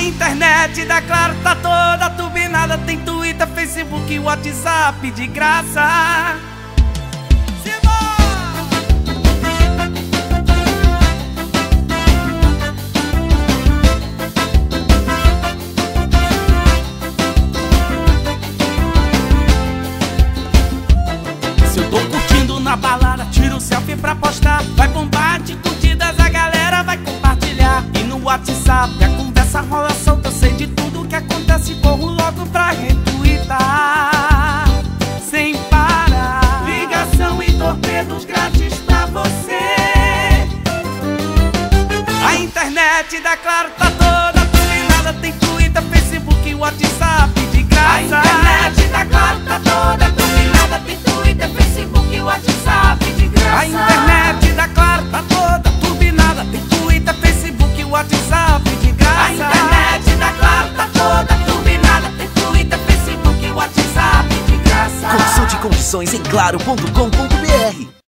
A internet da Claro tá toda turbinada. Tem Twitter, Facebook e WhatsApp de graça. Se eu tô curtindo na balada, tiro selfie pra postar. Vai bombar de curtidas, a galera vai compartilhar. E no WhatsApp a conversa rola solta. Eu sei de tudo que acontece, corro logo pra retweetar sem parar. Ligação e torpedos grátis pra você. A internet da Claro tá toda turbinada. Tem Twitter, Facebook e WhatsApp de graça. A internet da Claro tá toda turbinada. Tem Twitter, Facebook e WhatsApp de graça. A internet da Claro tá toda turbinada. Tem Twitter, Facebook e WhatsApp de graça. A internet da Claro tá toda turbinada. Tem Twitter, Facebook e WhatsApp de graça. Consulte condições em claro.com.br.